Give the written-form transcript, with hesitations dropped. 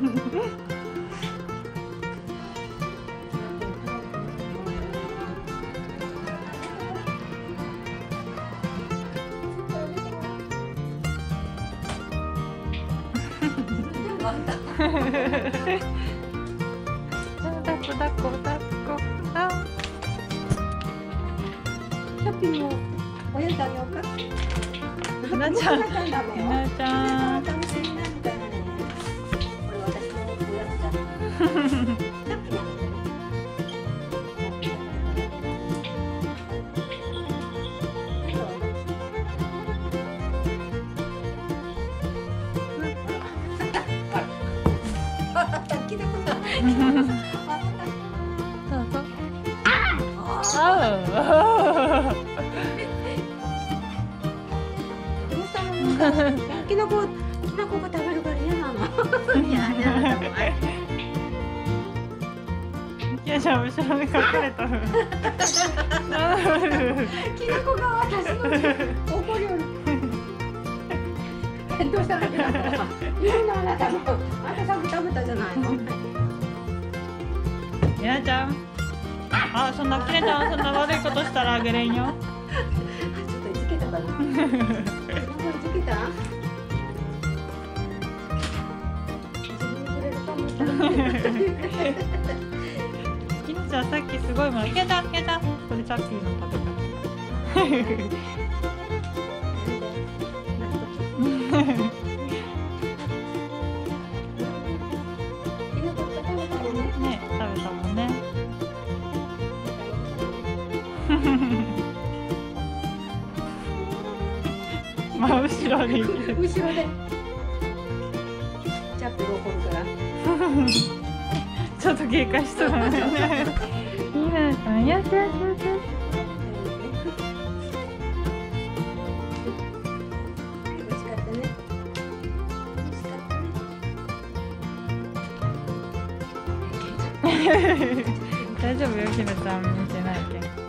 抱っこ抱っこ抱っこ。あ。 チャッピーも親ってあげようか。 ひなちゃん。ひなちゃん。 楽しみなんだね。これ私のおやつだ。チャッピーや。 あきなこが食べるから嫌なの。いや、 きなちゃん後ろに隠れた。 きなこが私の怒るよ。どうしたの？いるのあなたも。あなたさっき食べたじゃないの。 きなちゃん。あ、そんなきなちゃんそんな悪いことしたらあげれんよ。 ちょっといじけたかな。きなこいじけた？ きなちゃんさっきすごいもの。きなちゃん、きなちゃん。これさっきの食べた。ね、食べたもんね。真後ろに。 後ろで。チャッピーが怒るから。 ちょっと警戒しそうだね。ひなちゃん、やすやすやす。 美味しかったね。美味しかったね。 大丈夫よ、ひなちゃん見てないけん。